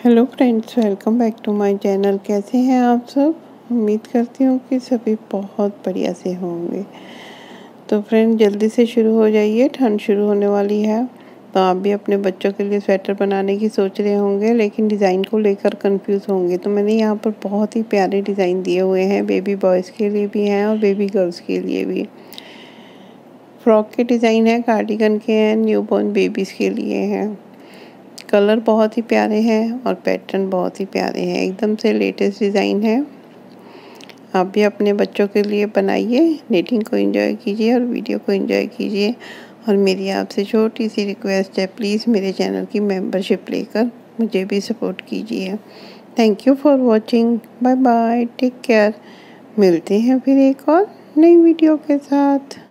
Hello friends, welcome back to my channel. कैसे हैं आप सब? उम्मीद करती हूँ कि सभी बहुत बढ़िया से होंगे। तो फ्रेंड, जल्दी से शुरू हो जाइए, ठंड शुरू होने वाली है। तो आप भी अपने बच्चों के लिए स्वेटर बनाने की सोच रहे होंगे, लेकिन डिज़ाइन को लेकर कंफ्यूज होंगे। तो मैंने यहाँ पर बहुत ही प्यारे डिज़ाइन दिए हुए हैं। बेबी बॉयज़ के लिए भी हैं और बेबी गर्ल्स के लिए भी। फ्रॉक के डिज़ाइन है, कार्डिगन के हैं, न्यूबॉर्न बेबीज़ के लिए हैं। कलर बहुत ही प्यारे हैं और पैटर्न बहुत ही प्यारे हैं, एकदम से लेटेस्ट डिज़ाइन है। आप भी अपने बच्चों के लिए बनाइए, नीटिंग को एंजॉय कीजिए और वीडियो को एंजॉय कीजिए। और मेरी आपसे छोटी सी रिक्वेस्ट है, प्लीज़ मेरे चैनल की मेंबरशिप लेकर मुझे भी सपोर्ट कीजिए। Thank you for watching. Bye bye, take care. मिलते हैं फिर एक और नई वीडियो के साथ।